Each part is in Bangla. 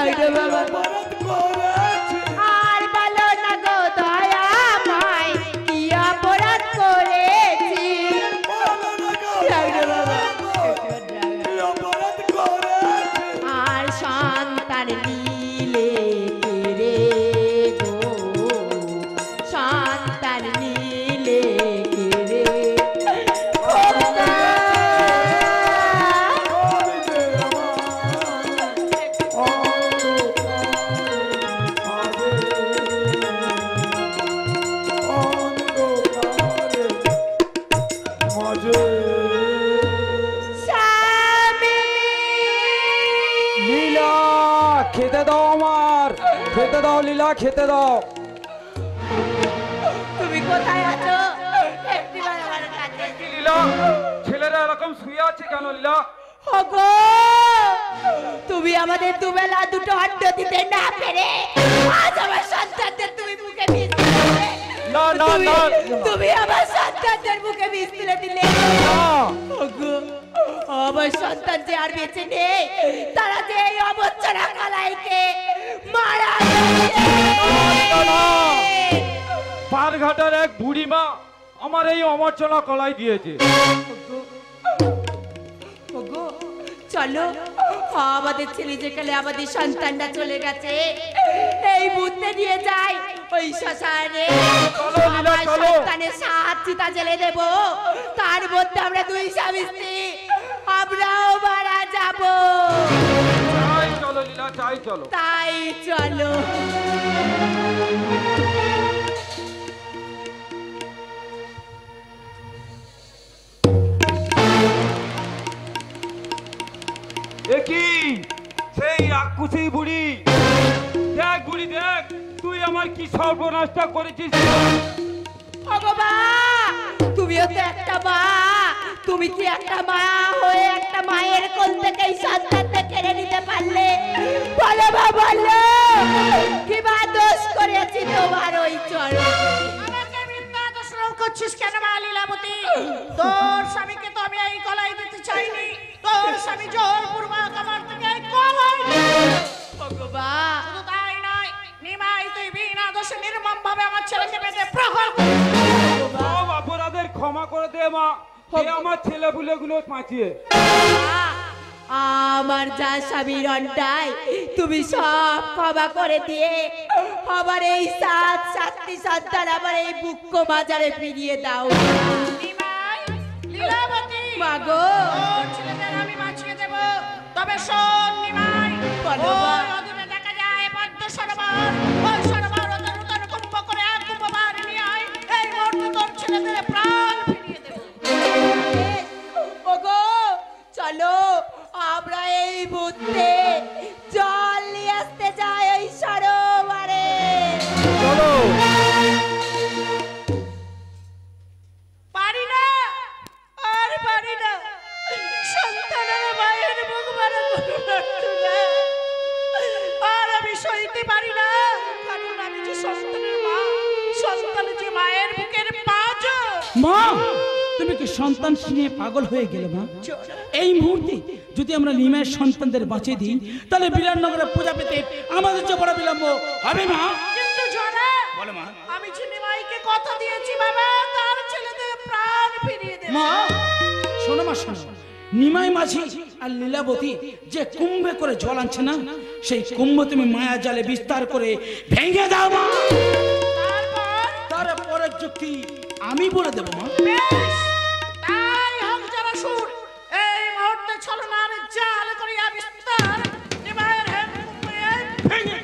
আর বলো না গো দয়া মাই কি অপরাধ করেছি আর সন্তান নিলে রে গো সন্তান নিলে রে খেতে দাও আমার খেতে দাও লীলা খেতে দাও তুমি কোথায় আছো একটিবার আমার কাছে লীলা ছেলেরা এরকম শুয়ে আছে কেন লীলা ওগো তুমি আমাদের দুবেলা দুটো অন্ন দিতে না পেরে আজ আমার সন্তানদের তুমি মুখে বিষ দিলে না না না তুমি আমার সন্তানদের মুখে বিষ তুলে দিলে ওগো আমার সন্তান যে আর বেঁচে নেই তারা যে এই অবচ্ছনা কালাইকে মারা পারঘাটার এক বুড়ি মা আমার এই অমর্চনা কলাই দিয়েছে ওগো চলো আমাদের ছেলে যেখানে আমাদের সন্তানটা চলে গেছে এই বুদ্ধে নিয়ে যাই ওই শ্মশানে আমার সন্তানের সাত চিতা জেলে দেব তার মধ্যে আমরা দুই স্বামী স্ত্রী আমরাও মারা যাব তাই চলো লীলা তাই চলো তাই চলো একই সেই আকুশি বুড়ি দেখ বুড়ি দেখ তুই আমার কি সর্বনাশটা করেছিস ভগবান তুমিও তো একটা মা তুমি কি একটা মা হয়ে একটা মায়ের কোল থেকে এই সন্তানটা কেড়ে নিতে পারলে বলো মা বলো কি মা দোষ করেছি তোমার ওই চরণে আমাকে মিথ্যা দোষারোপ করছিস কেন মা লীলাবতী তোর স্বামীকে তো আমি এই কলাই দিতে চাইনি তোর স্বামী জোরপূর্বক আমার থেকে এই কলাই ভগবান শুধু তাই নয় নিমাই তুই বিনা দোষে নির্মম ভাবে আমার ছেলেকে পেটে প্রহর সব অপরাধের ক্ষমা করে দে মা আমার ছেলে পুলেগুলো বাঁচিয়ে আমার যা স্বামীর অন্যায় তুমি সব ক্ষমা করে দিয়ে আমার এই সাতটি সন্তান আমার এই বুক্ষ বাজারে ফিরিয়ে দাও নিমাই লীলাবতী মাগো তোর ছেলেদের আমি বাঁচিয়ে দেব তবে শোন নিমাই বলো মা। ওই অদূরে দেখা যায় পদ্ম সরোবর ওই সরোবর ওদের নূতন কুম্ভ করে এক কুম্ভবার নিয়ে আয় এই মুহূর্তে তোর ছেলেদের প্রাণ ফিরিয়ে দেব ওগো চলো আমরা এই বুদ্ধে জল নিয়ে আসতে যাই ওই সরোবরে চলো পারি না আর পারি না সন্তানের মায়ের মুখ মারা আর আমি সইতে পারি না কারণ আমি যে সন্তানের মা সন্তান যে মায়ের বুকের পাঁচ মা তুমি কি সন্তান নিয়ে পাগল হয়ে গেলে মা এই মুহূর্তে যদি আমরা নিমায়ের সন্তানদের বাঁচিয়ে দিই তাহলে বিরাটনগরে পূজা পেতে আমাদের যে বড় বিলম্ব হবে মা কিন্তু জোনা বলো মা আমি যে নিমাইকে কথা দিয়েছি বাবা তার ছেলেদের প্রাণ ফিরিয়ে দেব মা শোনো মা শোনো নিমাই মাঝি আর লীলাবতী যে কুম্ভে করে জল আনছে না সেই কুম্ভ তুমি মায়া জালে বিস্তার করে ভেঙে দাও মা তারপরের যুক্তি আমি বলে দেবো মা বেশ, তাই হোক যারা সুর এই মুহূর্তে ছলনার জাল করিয়া বিস্তার নিমাইয়ের হেম কুম্ভে ভেঙে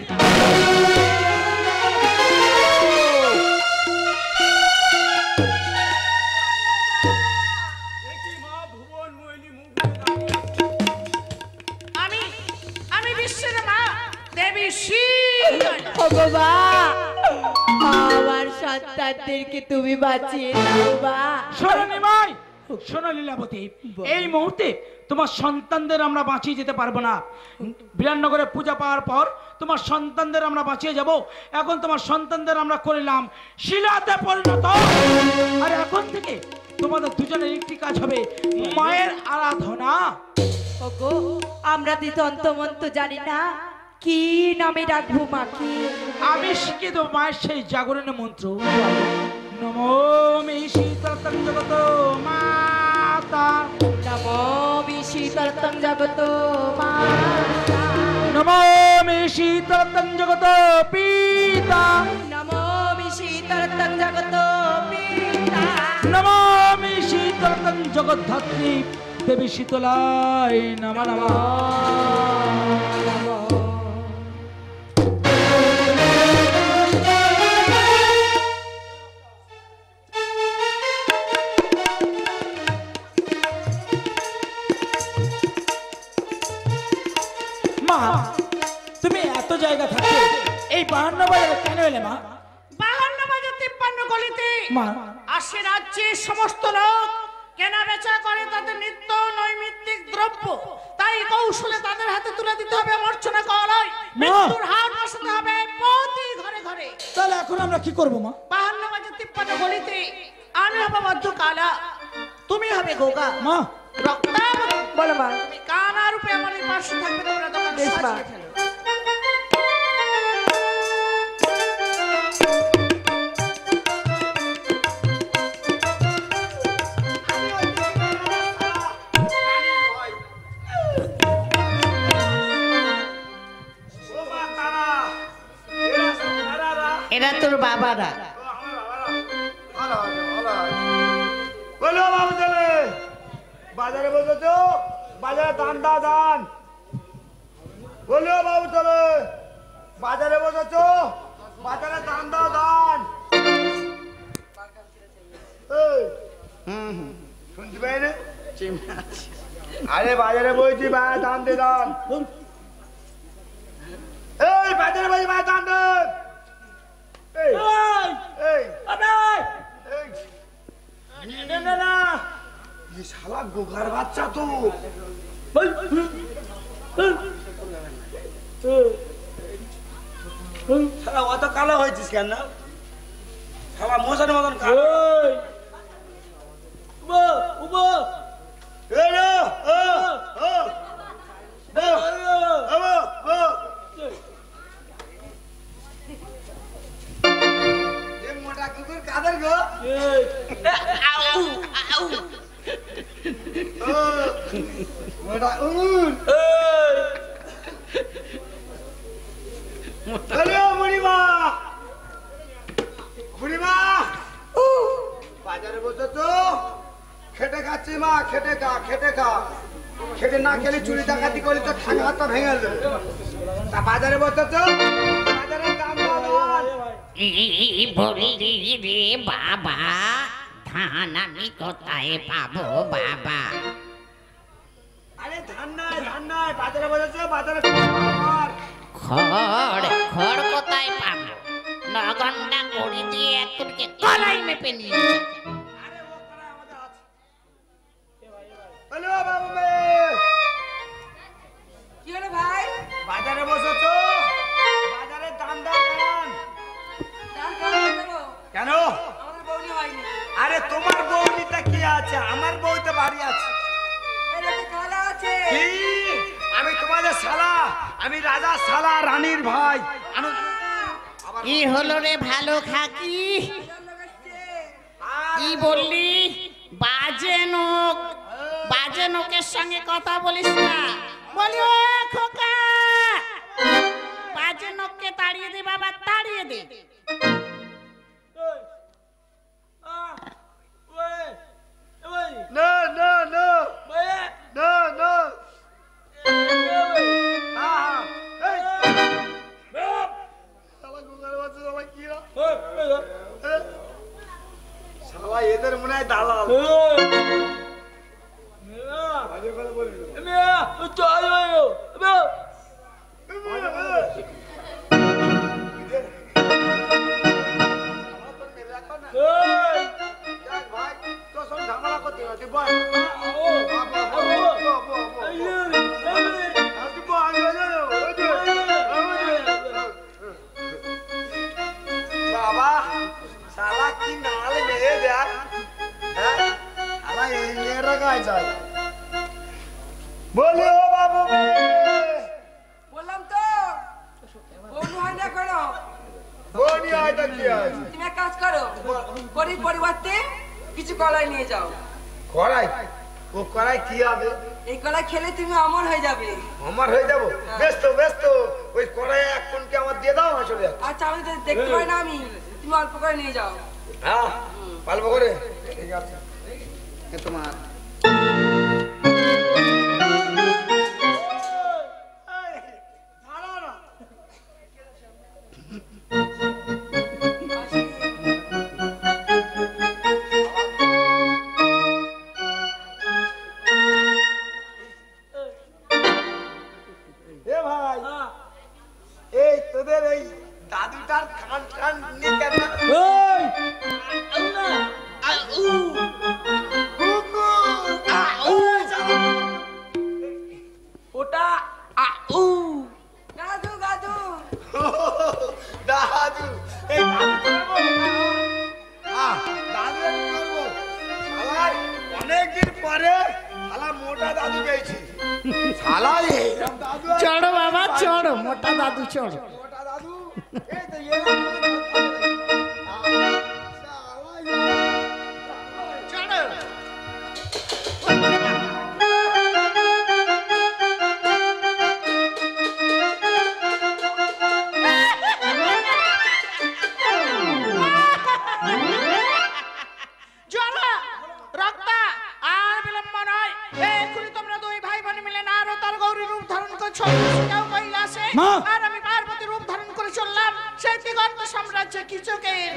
আমি বিশ্বের মা দেবী শিব ভগবান আমার সন্তানদেরকে তুমি বাঁচিয়ে দাও মা শোনো নিমাই শোনো লীলাবতী এই মুহূর্তে তোমার সন্তানদের আমরা বাঁচিয়ে যেতে পারবো না বিরাটনগরে পূজা পাওয়ার পর তোমার সন্তানদের আমরা বাঁচিয়ে যাব এখন তোমার সন্তানদের আমরা করলাম শিলাতে পরিণত আর এখন থেকে তোমাদের দুজনের একটি কাজ হবে মায়ের আরাধনা ওগো আমরা তো তন্ত্রমন্ত্র জানি না কি নামে ডাকবো মাকে? আমি শিখিয়ে দেবো মায়ের সেই জাগরণের মন্ত্র। নমো মে শীতলতং জগত মাতা, নমো মে শীতলতং জগত মাতা, নমো মে শীতলতং জগত পিতা, নমো মে শীতলতং জগত পিতা, নমো মে শীতলতং জগদ্ধাত্রী দেবী শীতলাই নমঃ নমঃ। মা, তুমি এত জায়গা থাকতে এই 52 বাজারে কেন এলে মা? 52 বাজার 53 গলিতে মা, আসে রাজ্যের সমস্ত লোক কেনা বেচা করে তাদের নিত্য নৈমিত্তিক দ্রব্য, তাই কৌশলে তাদের হাতে তুলে দিতে হবে মর্চনা কলয়, মৃত্যুর হাত বসাতে হবে প্রতি ঘরে ঘরে। তাহলে এখন আমরা কি করব মা? 52 বাজার 53 গলিতে আমি হব মধ্য কালা, তুমি হবে গোগা মা, রক্তাবতী। বলো মা। তুমি কানা রূপে আমার এই পাশে থাকবে, তোমরা তখন বেশ মা। সাজিয়ে ফেলো। এরা তোর বাবারা। বলো বাবু চলে বাজারে বসেছো, বাজারে দান দান। বলো বাবু চলে বাজারে বসেছো, বাজারে দান দান। শুনতে পাই না? আরে বাজারে বইছি ভাই, দান দে দান। এই বাজারে বইছি ভাই, দান দে। এই এই এই শালা গোগার বাচ্চা তো। শালা অত কালো হয়েছিস কেন না? শালা মশার মতন কালো। মোটা কুকুর কাদের গো? মোটা হ্যালো বুড়িমা, বুড়িমা বাজারে বসে তো খেটে খাচ্ছি মা, খেটে খা খেটে খা। খেটে না খেলে চুরি ডাকাতি করলে তো ঠাঙা হাতটা ভেঙে দেবে। তা বাজারে বসে তো বাজারে দাম বলি রে বাবা, ধান আমি কোথায় পাবো বাবা? আরে ধান নাই বাজারে বসেছে, বাজারে খড় খড় কোথায় পাবো? নগন্ডা করি দিয়ে একটুকে কলাই মেপে নিয়ে হ্যালো বাবু মে, কি হলো ভাই? বাজারে বসেছো, বাজারে দাম দাম। কেন? আমাদের বউনি হয়নি। আরে তোমার বউনিটা কি আছে? আমার বউ তো বাড়ি আছে। কালা আছে। কি? আমি তোমাদের শালা, আমি রাজা শালা রানীর ভাই। কি হলো রে ভালো খাকি? কি বললি? বাজে নোকের সঙ্গে কথা বলিস না। বলি ও খোকা, বাজে নোককে তাড়িয়ে দে বাবা, তাড়িয়ে দে। No, no, no. No, no. শালা এদের মনে হয় দালাল। কলাই নিয়ে যাও। কড়াই? ও কড়াই কি হবে? এই কলাই খেলে তুমি অমর হয়ে যাবে। আমার হয়ে যাবো? বেশ তো বেশ তো, ওই কড়াই এক কোনকে আমার দিয়ে দাও, আমি চলে যাচ্ছি। আচ্ছা আমি তো দেখতে পাই না, আমি তুমি অল্প করে নিয়ে যাও। হ্যাঁ পালবো করে, ঠিক আছে। এ তোমার দাদুটার কান কান নিয়ে কেন? ওটা দাদু দাদু দাদু এই দাদু আমি করবো শালাই, অনেকদিন পরে শালা মোটা দাদু পেয়েছি। শালাই দাদু চড়ো বাবা চড়ো, মোটা দাদু চড়ো। মোটা দাদু এই তো চড়ো। জলা, রক্তা, আর বিলম্ব নয়। এক্ষুনি তোমরা দুই ভাই বোন মিলে নারদ আর গৌরী রূপ ধারণ করছো সেটাও কৈলাসে, মা! আর আমি পার্বতী রূপ ধারণ করে চললাম সেই দিগন্ত সাম্রাজ্য কিচকের।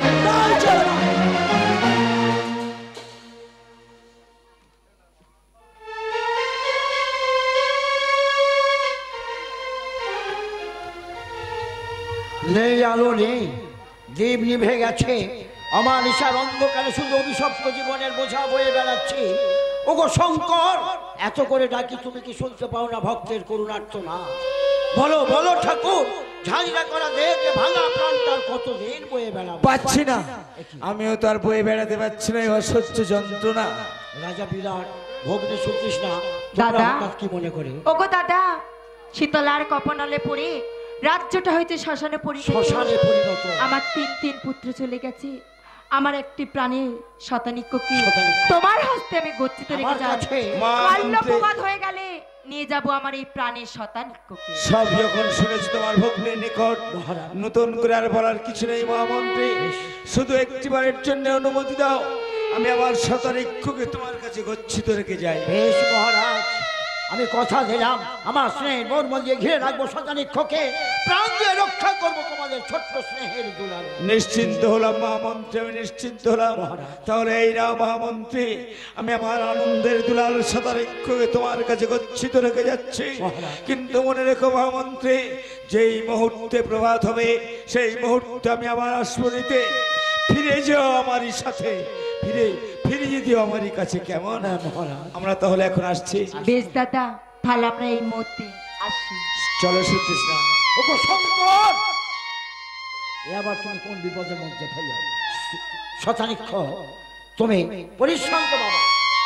নেই আলো নেই, দীপ নিভে গেছে, আমার নিশার অন্ধকারে শুধু অভিশপ্ত জীবনের বোঝা বয়ে বেড়াচ্ছি। ওগো শঙ্কর, এত করে ডাকি তুমি কি শুনতে পাও না ভক্তের করুণার্ত না? বলো বলো ঠাকুর, ঝাঁঝরা করা দেহ ভাঙা প্রাণটার কতদিন বয়ে বেড়াবো? পাচ্ছি না, আমিও তো আর বয়ে বেড়াতে পারছি না এই অসহ্য যন্ত্রণা। রাজা বিরাট ভগ্নে শুনছিস না? দাদা। হঠাৎ কি মনে করে? ওগো দাদা, শীতলার কপনলে পড়ে রাজ্যটা হইতে শ্মশানে পরিণত। শ্মশানে পরিণত। আমার তিন পুত্র চলে গেছে। আমার একটি প্রাণের শতানিককে শতানিক। তোমার হস্তে আমি গচ্ছিত রেখে আমার যাব। কাছে। মা, বাল্যপ্রবাদ হয়ে গেলে নিয়ে যাব আমার এই প্রাণের শতানিককে। সব যখন শুনেছি তোমার ভগ্নের নিকট, নতুন করে আর বলার কিছু নেই মহামন্ত্রী। শুধু একটিবারের জন্য অনুমতি দাও, আমি আমার শতানিক্ষুকে তোমার কাছে গচ্ছিত রেখে যাই। বেশ মহারাজ, আমি কথা দিলাম আমার স্নেহের মর্ম দিয়ে ঘিরে রাখবো শতানিক্ষকে, প্রাণ দিয়ে রক্ষা করবো তোমাদের ছোট্ট স্নেহের দুলাল। নিশ্চিন্ত হলাম মহামন্ত্রী, আমি নিশ্চিন্ত হলাম। তাহলে এই না মহামন্ত্রী, আমি আমার আনন্দের দুলাল শতানিক্ষকে তোমার কাছে গচ্ছিত রেখে যাচ্ছি। কিন্তু মনে রেখো মহামন্ত্রী, যেই মুহূর্তে প্রভাত হবে সেই মুহূর্তে আমি আমার আশ্রমিতে ফিরে যাও আমারই সাথে, ফিরে যেতে আমারই কাছে, কেমন? আমরা তাহলে এখন আসছি। বেশ দাদা, তাহলে আমরা এই মুহূর্তে আসি। চলো সুতৃষ্ণা। ওগো শঙ্কর, এ আবার তুমি কোন বিপদের মধ্যে ফেলে? শতানিক্ষ, তুমি পরিশ্রান্ত বাবা,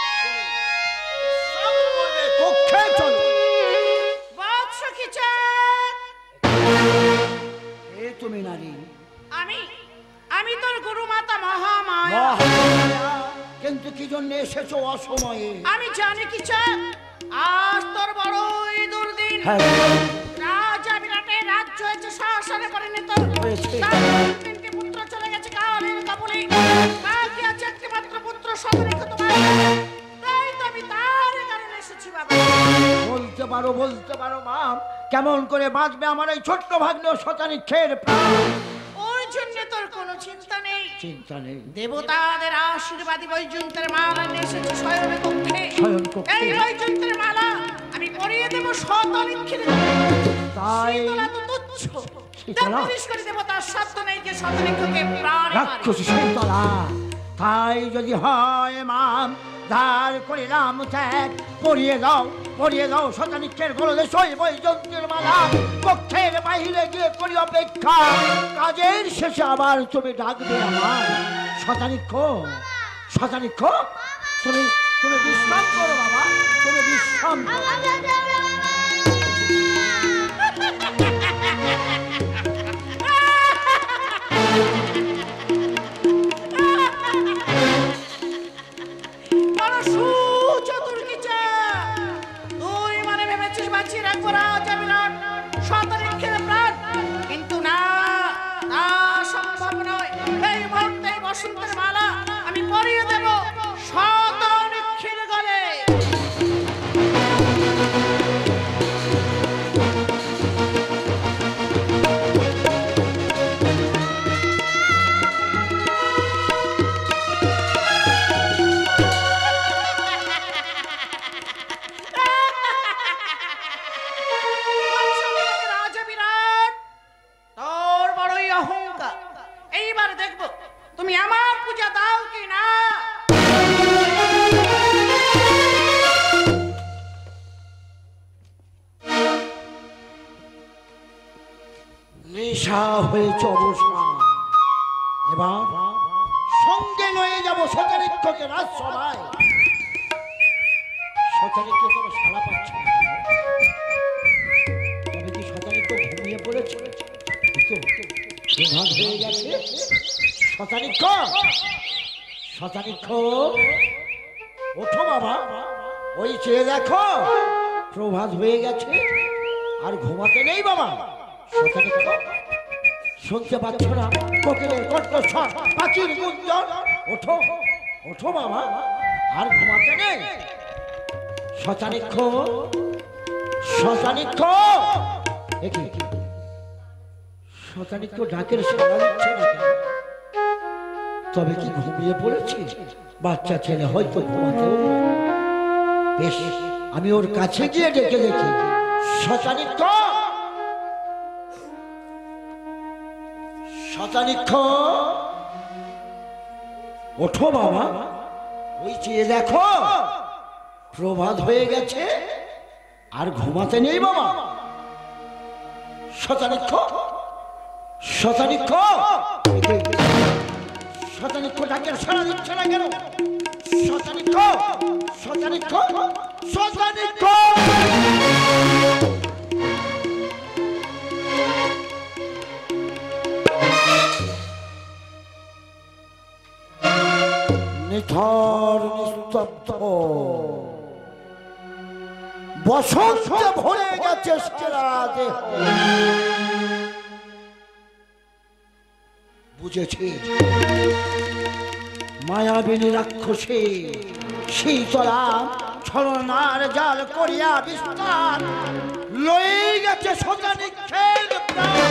কক্ষে চলো। বৎস কিচক, এ তুমি নারী, আমি তোর গুরু মাতা মহামায়া। মহামায়া, কিন্তু কি জন্য এসেছো অসময়ে? আমি জানি কিচক, আজ তোর বড়ই দুর্দিন। হ্যাঁ, রাজা বিরাটের রাজ্য হয়েছে শ্মশানে পরিণত। হয়েছে। তার তিনটি পুত্র চলে গেছে কালের কবলে, বাকি আছে একটি মাত্র পুত্র শতানিক্ষ তোমার। তাই তো আমি তার কারণে এসেছি বাবা। বলতে পারো মা, কেমন করে বাঁচবে আমার এই ছোট্ট ভাগ্ন শতানিক্ষের প্রাণ? ওর জন্য তোর কোনো চিন্তা নেই। চিন্তা নেই, দেবতাদের আশীর্বাদী বৈজন্তের মালা নিয়ে এসেছি শয়নে কক্ষে। শয়নকক্ষে। এই বৈজন্তের মালা আমি পরিয়ে দেব শতানিক্ষের। তাই শীতলা তো তুচ্ছ। শীতলা? তেত্রিশ কোটি দেবতার সাধ্য নেই যে শতানিক্ষকে প্রাণে মারে। রাক্ষসী শীতলা, তাই যদি হয় মাম, ধার করিলাম ত্যাগ, পরিয়ে দাও শতানিক্ষের গলদে সই বৈজন্তের মালা। কক্ষের বাহিরে গিয়ে করি অপেক্ষা, কাজের শেষে আবার তুমি ডাকবে আমার। শতানিক্ষ, তুমি বিশ্রাম করো বাবা, তুমি বিশ্রাম করো। রাজা বিরাট শতানিক্ষের প্রাণ, কিন্তু না, তা সম্ভব নয়। এই মুহূর্তে বসন্তের মালা আমি পরিয়ে দেব শতানিক্ষের গলে। রাজা বিরাট, তোর বড়ই অহংকার। এইবার দেখবো তুমি আমার পূজা দাও কি না। নেশা হয়েছে অবসান। এবার সঙ্গে লয়ে যাব শতানিক্ষকে রাজসভায়। শতানিক্ষ কোনো সাড়া পাচ্ছে না। তবে কি শতানিক্ষ ঘুমিয়ে পড়েছে? প্রভাত হয়ে গেছে। শতানিক্ষ, শতানিক্ষ ওঠো বাবা, ওই চেয়ে দেখো প্রভাত হয়ে গেছে, আর ঘুমাতে নেই বাবা। শতানিক্ষ শুনতে পাচ্ছ না কোকিলের কণ্ঠস্বর, পাখির গুঞ্জন? ওঠো, ওঠো বাবা, আর ঘুমাতে নেই। শতানিক্ষ, শতানিক্ষ, একি শতানিক্ষ ডাকের সাড়া দিচ্ছে না কেন? তবে কি ঘুমিয়ে পড়েছে? বাচ্চা ছেলে হয়তো ঘুমাতেও। বেশ, আমি ওর কাছে গিয়ে ডেকে দেখি। শতানিক্ষ, শতানিক্ষ ওঠো বাবা, ওই চেয়ে দেখো প্রভাত হয়ে গেছে, আর ঘুমাতে নেই বাবা। শতানিক্ষ, শতানিক্ষ, শতানিক্ষ ডাকের সাড়া দিচ্ছে না কেন? শতানিক্ষ, শতানিক্ষ, শতানিক্ষ। নিথর নিস্তব্ধ, বসন্তে ভরে গেছে সারা দেহ। বুঝেছি মায়াবিনী রাক্ষসী শীতলা ছলনার জাল করিয়া বিস্তার লয়ে গেছে শতানিক্ষের প্রাণ।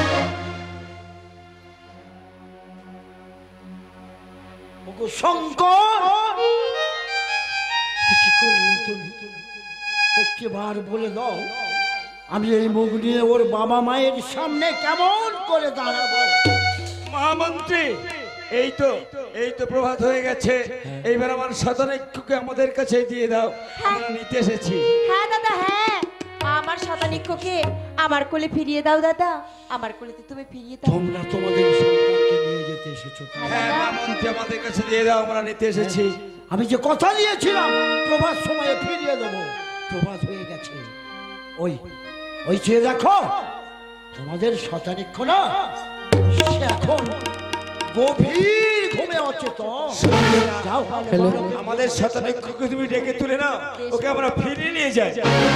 শঙ্কর, কি করলে তুমি? একটিবার বলে দাও, আমি এই মুখ নিয়ে ওর বাবা মায়ের সামনে কেমন করে দাঁড়াবো? মহামন্ত্রী, এই তো প্রভাত হয়ে গেছে। এইবার আমার শতানিক্ষকে আমাদের কাছে দিয়ে দাও, আমরা নিতে এসেছি। হ্যাঁ দাদা, হ্যাঁ, আমার শতানিক্ষকে আমার কোলে ফিরিয়ে দাও দাদা, আমার কোলেতে তুমি ফিরিয়ে দাও। তোমরা তোমাদের সন্তানকে নিয়ে যেতে এসেছো? হ্যাঁ মহামন্ত্রী, আমাদের কাছে দিয়ে দাও, আমরা নিতে এসেছি। আমি যে কথা দিয়েছিলাম প্রভাত সময়ে ফিরিয়ে দেবো, প্রভাত হয়ে গেছে। ওই ওই চেয়ে দেখো তোমাদের শতানিক্ষ না, সে এখন গভীর ঘুমে অচেতন। যাও, আমাদের শতানিক্ষকে তুমি ডেকে তুলে নাও, ওকে আমরা ফিরিয়ে নিয়ে যাই।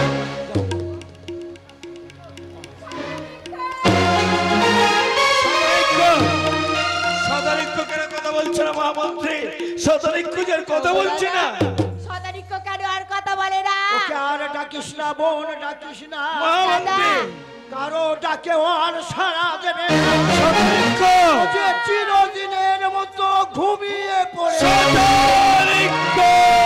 শতানিক্ষ কেন কথা বলছো না মহামন্ত্রী? শতানিক্ষ যে কথা বলছে না। শতানিক্ষ কেন আর কথা বলে না? ওকে আর ডাকিস না বোন, ডাকিস না। মহামন্ত্রী, কারো ডাকে আর সাড়া দেবে না। শতানিক্ষ যে চিরদিনের মতো ঘুমিয়ে পড়ে। শতানিক্ষ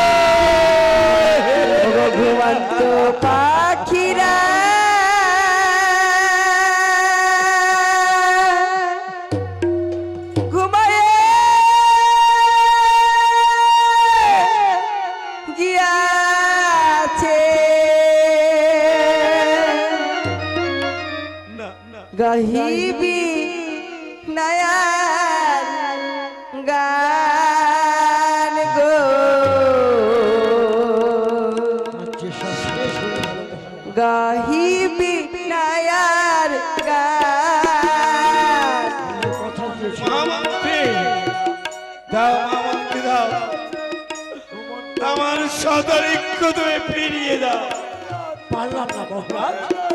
ঘুমন্ত পাখিরা ঘুমায়ে গিয়াছে, গাহিবি নয়ার গান গো, গাহিবি নয়ার গান। মহামন্ত্রী দাও, মহামন্ত্রী দাও, আমার শতানিক্ষ তুমি ফিরিয়ে দাও। পারলাম না মহারাজ।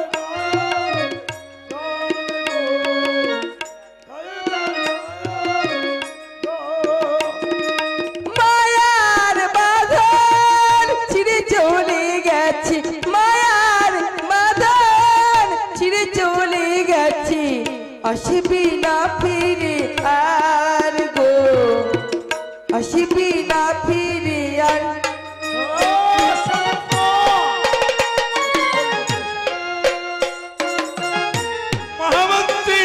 মায়ার বাঁধন ছিঁড়ে চলে গেছে, মায়ার বাঁধন ছিঁড়ে চলে গেছে, আসবি না ফিরে আর গো, আসবি না ফিরে আর। মহামন্ত্রী,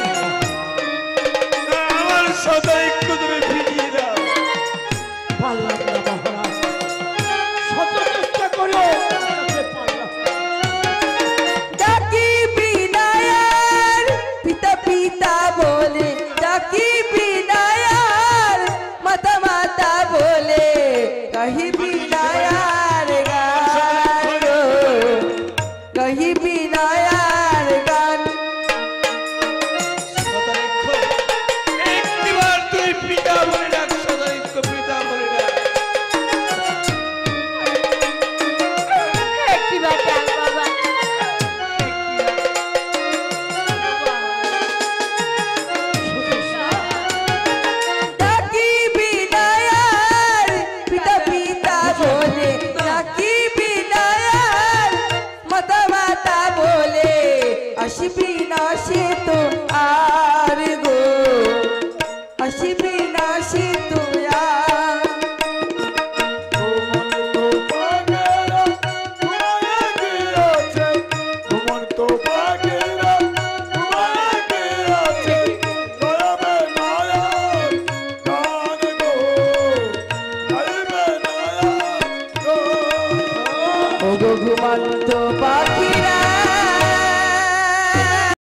আমার সদাইক্য তুমি ফিরিয়ে দাও। পারলাম না মহারাজ, শত চেষ্টা করো পারলাম না। ডাকি বিনায়ার পিতা পিতা বলে, ডাকি বিনায়ার মাতা মাতা বলে, কহি বিনায়ার গান গো, কহি বিনায়ার গান। সদাইক্য, একটিবার তুই পিতা বলে ডাক, সদাইক্য পিতা বলে ডাক। একটিবার ডাক বাবা। ডাকি বিনায়ার পিতা পিতা বলে, ডাকি বিনায়ার মাতা মাতা বলে, আসবি না সে তো